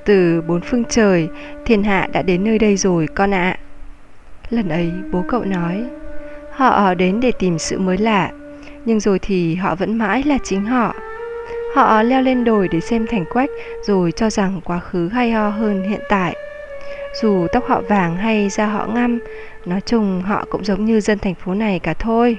Từ bốn phương trời, thiên hạ đã đến nơi đây rồi con ạ. Lần ấy bố cậu nói, họ đến để tìm sự mới lạ, nhưng rồi thì họ vẫn mãi là chính họ. Họ leo lên đồi để xem thành quách, rồi cho rằng quá khứ hay ho hơn hiện tại. Dù tóc họ vàng hay da họ ngăm, nói chung họ cũng giống như dân thành phố này cả thôi.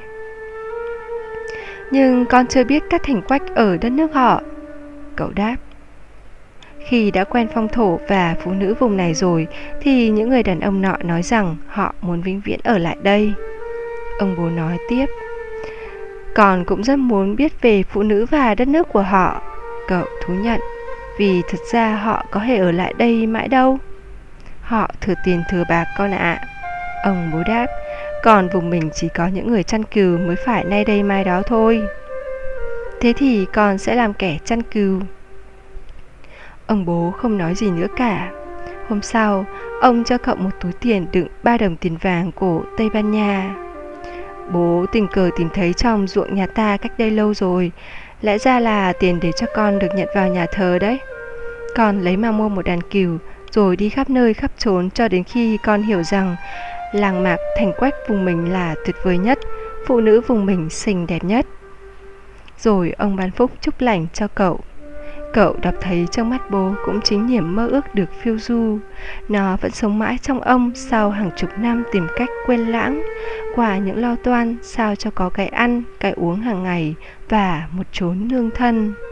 Nhưng con chưa biết các thành quách ở đất nước họ, cậu đáp. Khi đã quen phong thổ và phụ nữ vùng này rồi, thì những người đàn ông nọ nói rằng họ muốn vĩnh viễn ở lại đây. Ông bố nói tiếp, con cũng rất muốn biết về phụ nữ và đất nước của họ, cậu thú nhận, vì thật ra họ có hề ở lại đây mãi đâu. Họ thừa tiền thừa bạc con ạ. Ông bố đáp, còn vùng mình chỉ có những người chăn cừu mới phải nay đây mai đó thôi. Thế thì con sẽ làm kẻ chăn cừu. Ông bố không nói gì nữa cả. Hôm sau, ông cho cậu một túi tiền đựng 3 đồng tiền vàng của Tây Ban Nha. Bố tình cờ tìm thấy trong ruộng nhà ta cách đây lâu rồi. Lẽ ra là tiền để cho con được nhận vào nhà thờ đấy. Con lấy mà mua một đàn cừu, rồi đi khắp nơi khắp chốn cho đến khi con hiểu rằng làng mạc thành quách vùng mình là tuyệt vời nhất, phụ nữ vùng mình xinh đẹp nhất. Rồi ông ban phúc chúc lành cho cậu. Cậu đọc thấy trong mắt bố cũng chính niềm mơ ước được phiêu du. Nó vẫn sống mãi trong ông sau hàng chục năm tìm cách quên lãng, qua những lo toan sao cho có cái ăn, cái uống hàng ngày và một chốn nương thân.